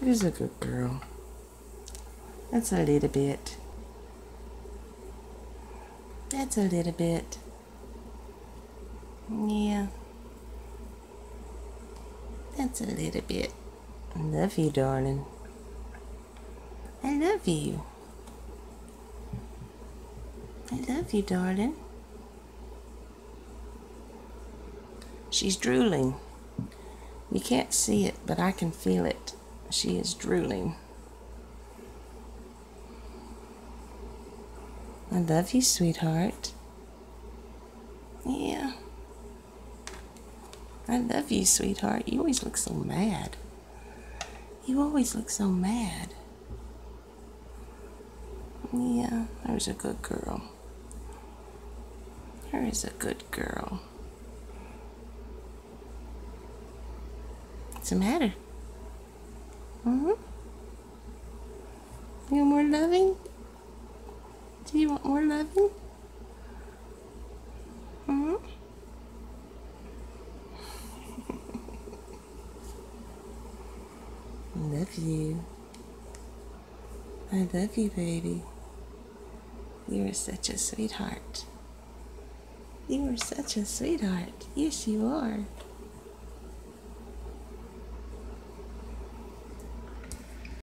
You're a good girl. That's a little bit. That's a little bit. Yeah. That's a little bit. I love you, darling. I love you. I love you, darling. She's drooling. You can't see it, but I can feel it. She is drooling. I love you, sweetheart. Yeah. I love you, sweetheart. You always look so mad. You always look so mad. Yeah, there's a good girl. There is a good girl. What's the matter? You want more loving? Do you want more loving? I love you. I love you, baby. You are such a sweetheart. You are such a sweetheart. Yes, you are.